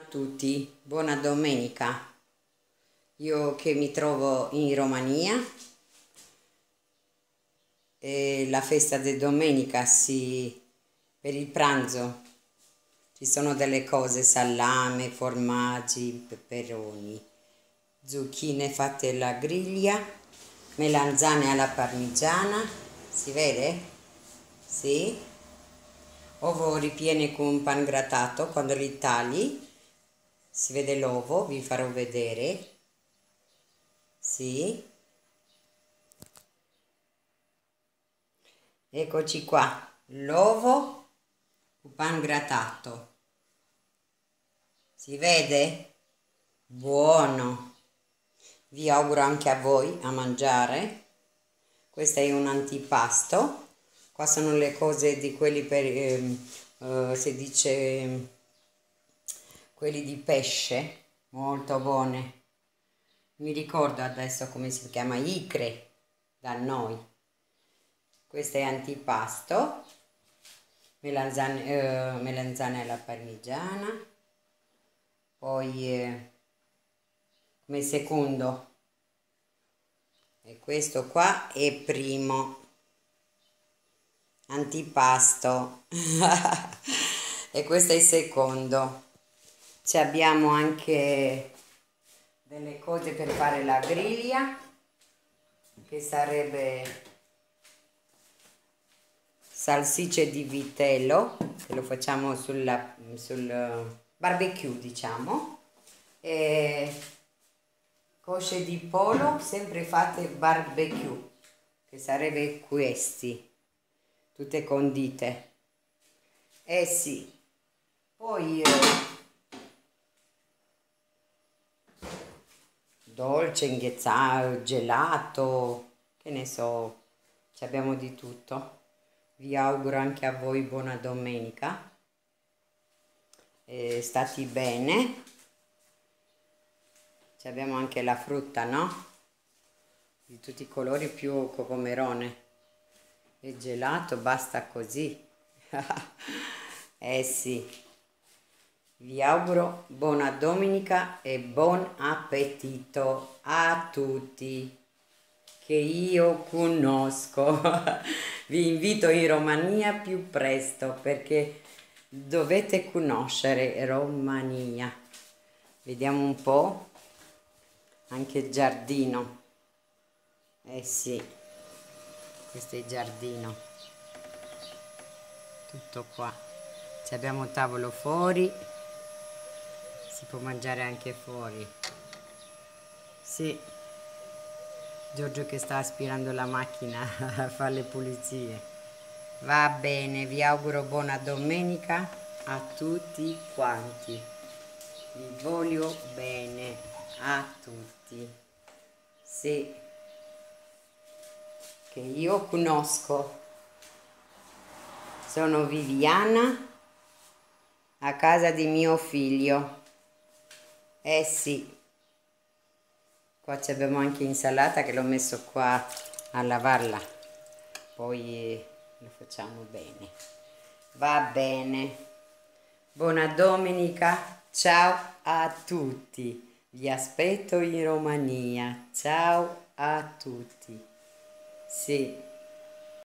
Tutti, buona domenica. Io che mi trovo in Romania e la festa di domenica per il pranzo ci sono delle cose, salame, formaggi, peperoni, zucchine fatte alla griglia, melanzane alla parmigiana, si vede? Sì? Ovo ripiene con pan grattato, quando li tagli si vede l'ovo, vi farò vedere. Sì, eccoci qua, l'ovo, il pan grattato, si vede? Buono, vi auguro anche a voi a mangiare. Questo è un antipasto, qua sono le cose di quelli si dice, quelli di pesce, molto buone. Mi ricordo adesso come si chiama, icre, da noi. Questo è antipasto, melanzane alla parmigiana, poi come secondo, e questo qua è primo, antipasto, e questo è il secondo. Ci abbiamo anche delle cose per fare la griglia, che sarebbe salsicce di vitello, che lo facciamo sul barbecue, diciamo, e cosce di pollo sempre fatte barbecue, che sarebbe questi, tutte condite. Eh sì, poi dolce, inghezzato, gelato, che ne so, ci abbiamo di tutto. Vi auguro anche a voi buona domenica. Stati bene. Ci abbiamo anche la frutta, no? Di tutti i colori più cocomerone. E gelato, basta così. Eh sì. Vi auguro buona domenica e buon appetito a tutti che io conosco. Vi invito in Romania più presto perché dovete conoscere Romania. Vediamo un po', anche il giardino. Eh sì, questo è il giardino. Tutto qua. Ci abbiamo un tavolo fuori, si può mangiare anche fuori. Sì. Giorgio che sta aspirando la macchina a fare le pulizie. Va bene, vi auguro buona domenica a tutti quanti. Vi voglio bene a tutti. Sì, che io conosco. Sono Viviana a casa di mio figlio. Eh sì. Qua abbiamo anche insalata che l'ho messo qua a lavarla, poi lo facciamo bene. Va bene. Buona domenica, ciao a tutti. Vi aspetto in Romania. Ciao a tutti. Sì.